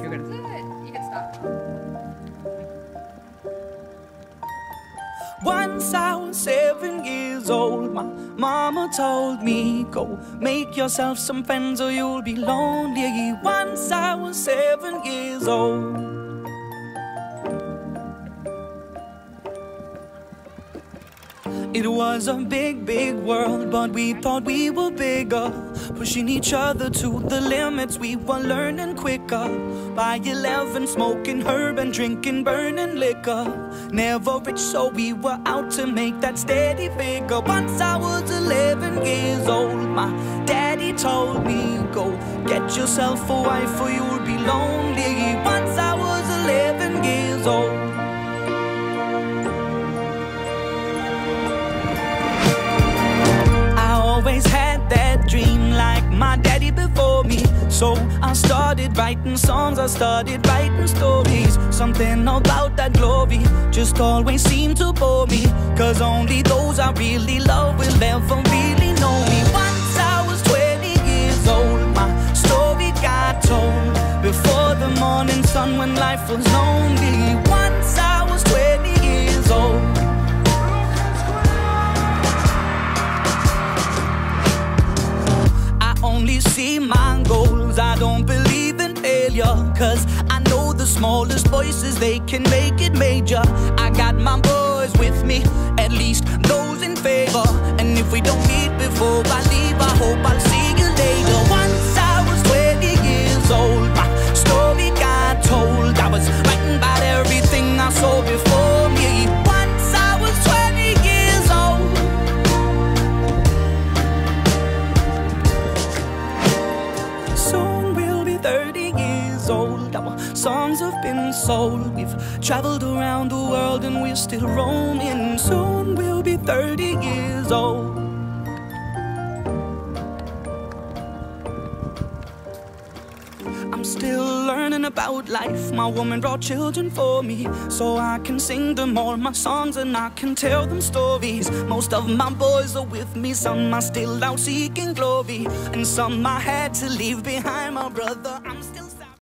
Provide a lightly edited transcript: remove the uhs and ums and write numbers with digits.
You're good. You can stop. Once I was 7 years old, my mama told me, go make yourself some friends or you'll be lonely. Once I was 7 years old. It was a big, big world, but we thought we were bigger, pushing each other to the limits. We were learning quicker. By 11, smoking herb and drinking burning liquor. Never rich, so we were out to make that steady figure. Once I was 11 years old, my daddy told me, go get yourself a wife or you'll be lonely. Once I was 11 years old. Always had that dream like my daddy before me. So I started writing songs, I started writing stories. Something about that glory just always seemed to bore me, cause only those I really love will ever really know me. Once I was 20 years old, my story got told before the morning sun when life was lonely. Once I was 20 years old. Only see my goals, I don't believe in failure, cause I know the smallest voices, they can make it major. I got my boys with me, at least those in favor. And if we don't meet before I leave, I hope I'll see you later. Once I was 20 years old, my story got told. I was writing about everything I saw before me. Once I was 20 years old. Soon we'll be 30 years old. Our songs have been sold. We've traveled around the world and we're still roaming. Soon we'll be 30 years old. I'm still learning about life. My woman brought children for me, so I can sing them all my songs and I can tell them stories. Most of my boys are with me, some are still out seeking glory, and some I had to leave behind. My brother, I'm still